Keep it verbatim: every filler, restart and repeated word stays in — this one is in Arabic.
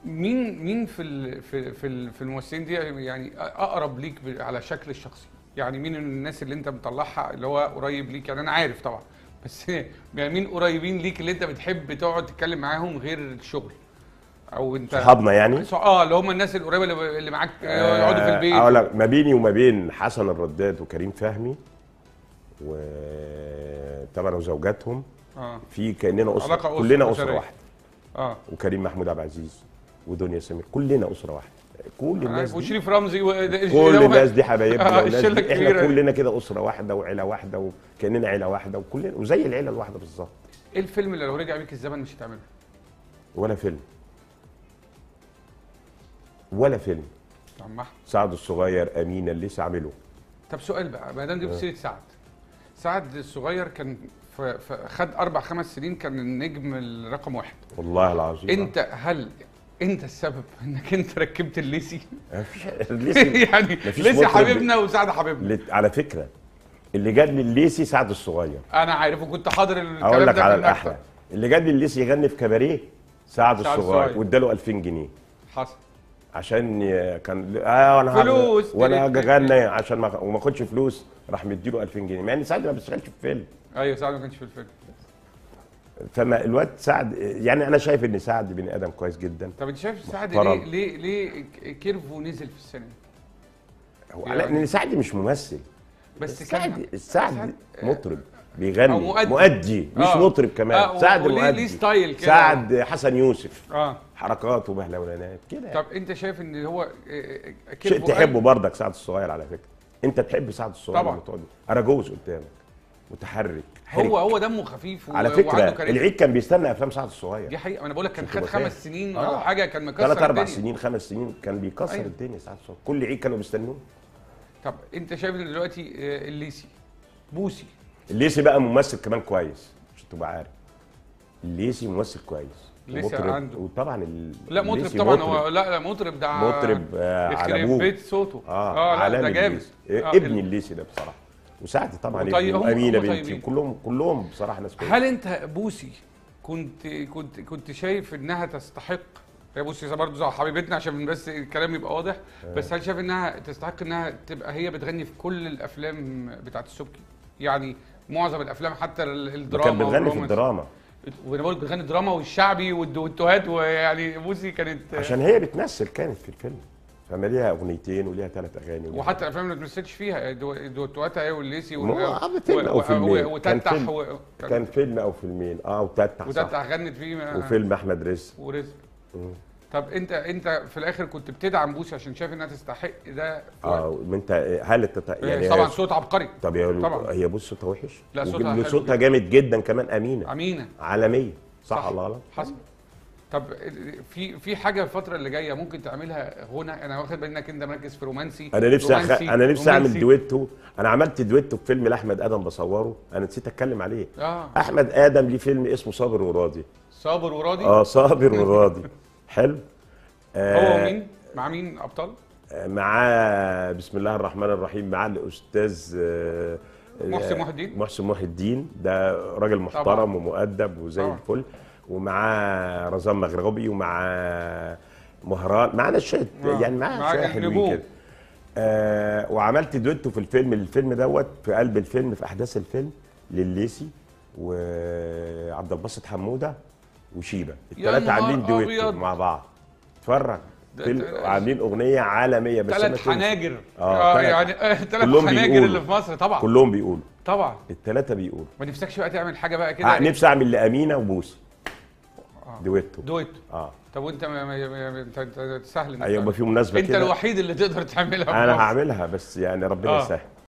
مين مين في ال في في ال- في الممثلين دي يعني اقرب ليك ب- على شكل الشخصي؟ يعني مين الناس اللي انت مطلعها اللي هو قريب ليك؟ يعني انا عارف طبعا، بس يعني مين قريبين ليك اللي انت بتحب تقعد تتكلم معاهم غير الشغل؟ او انت صحابنا يعني. ص- اه اللي هم الناس القريبه اللي اللي معاك يقعدوا في آه، البيت اقول و... لك ما بيني وما بين حسن الرداد وكريم فهمي وطبعا وزوجاتهم اه في كاننا اسره، علاقة أسرة كلنا اسره أسرية. واحده. اه وكريم محمود عبد العزيز ودنيا سمير كلنا اسره واحده. كل انا الناس عارف دي وشريف رمزي و... كل الناس دي حبايبنا آه، والناس الشله دي احنا الكبيره دي. كلنا كده اسره واحده وعيله واحده وكاننا عيله واحده وكلنا وزي العيله الواحده بالظبط. ايه الفيلم اللي لو رجع بيك الزمن مش هتعمله؟ ولا فيلم ولا فيلم. عم احمد، سعد الصغير، امينه، اللي لسه عامله. طب سؤال بقى، ما دام جبت سيره سعد، سعد الصغير كان ف- ف- خد اربع خمس سنين كان النجم الرقم واحد. والله العظيم. انت هل انت السبب انك انت ركبت الليسي؟ مفيش الليسي يعني مفيش ليسي مطرب حبيبنا وسعد حبيبنا. اللي- على فكره اللي جاب لي الليسي سعد الصغير. انا عارف وكنت حاضر الكلام اقول لك ده على في الاحلى، المكتب. اللي جاب لي الليسي يغني في كباريه سعد سعد الصغير الصغير. واداله ألفين جنيه حصل. عشان ي- كان اه انا هعمل- فلوس. وانا اغني عشان ما وما اخدش فلوس، راح مديله ألفين جنيه مع ان سعد ما بيشتغلش في فيلم. ايوه سعد ما كانش في الفيلم. فما الواد سعد يعني انا شايف ان سعد بني ادم كويس جدا. طب انت شايف سعد محترم. ليه ليه ليه كيرفو نزل في السينما؟ هو يعني- على ان سعد مش ممثل. بس سعد كان السعد سعد- مطرب بيغني أو مؤدي. مؤدي مش آه. مطرب كمان. آه، سعد وليه- مؤدي ليه ستايل كده. سعد حسن يوسف اه حركات وبهلولانات كده يعني. طب انت شايف ان هو آه، آه، شيء كيرفو تحبه قال- برضك سعد الصغير على فكره. انت تحب سعد الصغير طبعاً. لما تقعد اراجوز قدامك متحرك هو حرك. هو دمه خفيف و- على وعنده فكره كاريزما. العيد كان بيستنى افلام سعد الصغير. دي حقيقه، انا بقول لك كان عشان خد تبقى خمس فاهم. سنين آه. او حاجه كان مكسر ثلاث اربع الدنيا. سنين خمس سنين كان بيكسر أيوة. الدنيا سعد الصغير. كل عيد كانوا بيستنوه. طب انت شايف ان دلوقتي آه، الليسي بوسي الليسي بقى ممثل كمان كويس عشان تبقى عارف. الليسي ممثل كويس. الليسي ومطرب. عنده. وطبعا ال... لا مطرب الليسي طبعا. مطرب. هو لا لا مطرب ده مطرب آه على يخرب ابوه. بيت صوته. اه, لا عالمي ده جامد. الليسي. آه، ابن ال- الليسي ده بصراحه. وسعد طبعا وطيب- ابني هم- وامينه هم بنتي طيبين. وكلهم كلهم بصراحه ناس كويسه. هل انت بوسي كنت كنت كنت شايف انها تستحق؟ هي بوسي برضه زي حبيبتنا عشان بس الكلام يبقى واضح، بس هل شايف انها تستحق انها تبقى هي بتغني في كل الافلام بتاعت السبكي؟ يعني معظم الافلام حتى ال- الدراما كانت بتغني في والرومانس. الدراما وانا بقول لك بتغني دراما والشعبي والدويتوهات، ويعني بوسي كانت عشان هي بتمثل كانت في الفيلم. فما ليها اغنيتين وليها ثلاث اغاني وليها وحتى الافلام اللي ما بتمثلش فيها دو- دويتوهاتها هي والليسي ما هو آه، فيلم و- أو و- فيلمين. و- كان وتتح فيلم. و- كان فيلم او فيلمين اه وتتح صح. وتتح غنت فيه وفيلم احمد رزق. ورزق. مم. طب انت انت في الاخر كنت بتدعم بوسي عشان شايف انها تستحق ده في وقت. اه ما انت هل التت... يعني يعني طبعا هي- صوت عبقري. طب هي طبعاً. هي بص صوتها وحش. لا، صوتها وجد- حلو صوتها جداً. جامد جدا كمان. امينه امينه عالميه صح ولا غلط؟ حصل. طب في في حاجه الفتره اللي جايه ممكن تعملها غنى؟ انا واخد بالي انك انت مركز في رومانسي. انا نفسي أخ... رومانسي انا نفسي اعمل رومانسي. دويتو. انا عملت دويتو في فيلم لاحمد ادم بصوره، انا نسيت اتكلم عليه. اه احمد ادم ليه فيلم اسمه صابر وراضي. صابر وراضي. اه صابر وراضي حلو. آه هو مين مع مين ابطال؟ معاه بسم الله الرحمن الرحيم معاه الاستاذ آه، محسن محي الدين. محسن محي الدين ده راجل محترم طبعاً. ومؤدب وزي طبعاً. الفل. ومعاه رزان مغربي ومعاه مهران معانا شويه آه. يعني معاه معاه شويه حلوين نجوم. كده. آه وعملت دويتو في الفيلم الفيلم دوت في قلب الفيلم في احداث الفيلم لليسي وعبد الباسط حموده وشيبه الثلاثه نهار عاملين دويتو أبيض. مع بعض. اتفرج ده- فيلم ده- عاملين اغنيه عالميه بس أنا ثلاث تنسى. حناجر. آه، اه تلات- يعني ثلاث كلهم حناجر بيقولوا. اللي في مصر طبعا. كلهم بيقولوا طبعا. الثلاثه بيقولوا. ما نفسكش بقى تعمل حاجه بقى كده؟ آه نفسي اعمل لامينه وبوسي آه. دويتو. دويتو. اه طب وانت ما ما ما انت انت سهل إنك ايوه تعمل. في مناسبه انت كده الوحيد اللي تقدر تعملها في انا مصر. هعملها بس يعني ربنا آه. يسهل.